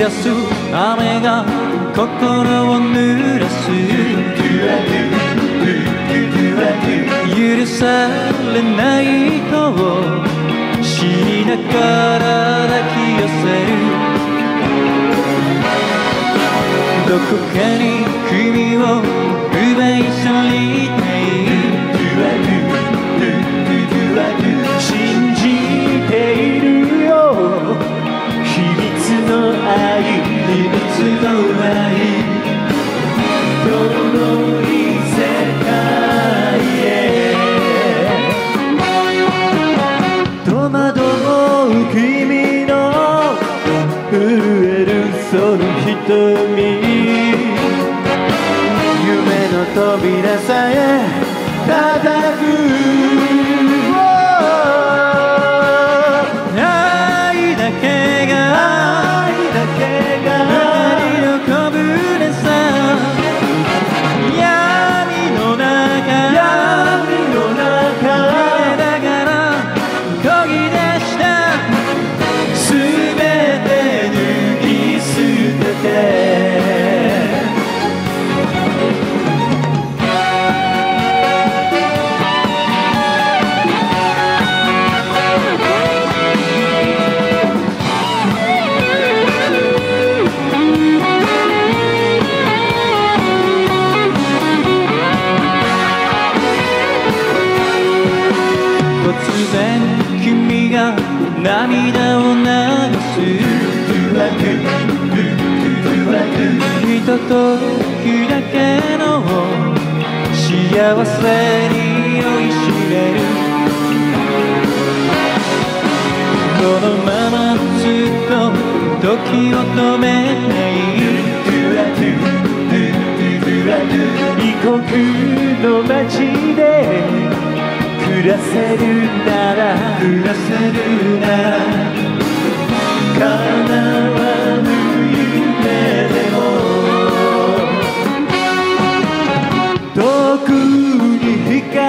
やす雨が心を濡らす許されないと知りながら抱き寄せるどこかに君を奪い去りたい信じているよ秘密の愛秘密の愛遠い世界へ戸惑う君の震えるその瞳夢の扉さえ叩く君が涙を流すひとときだけの幸せに酔いしれるこのままずっと時を止めない異国の街で暮らせるなら叶わぬ夢でも遠くに光